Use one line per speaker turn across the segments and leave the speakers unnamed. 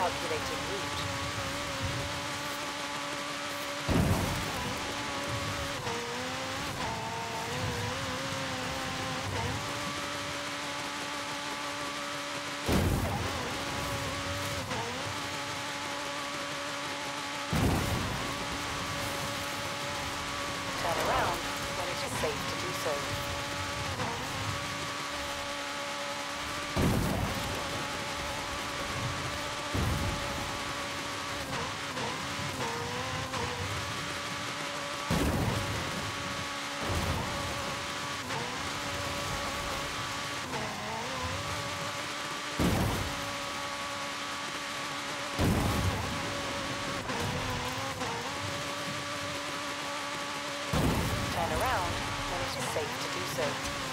Recalculating route. Turn around when it is safe to do so. Turn around when it is safe to do so.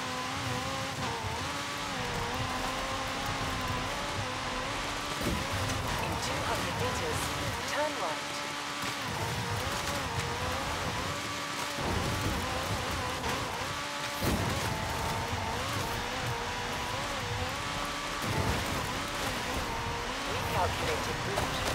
In 200 meters, turn right. Recalculating route.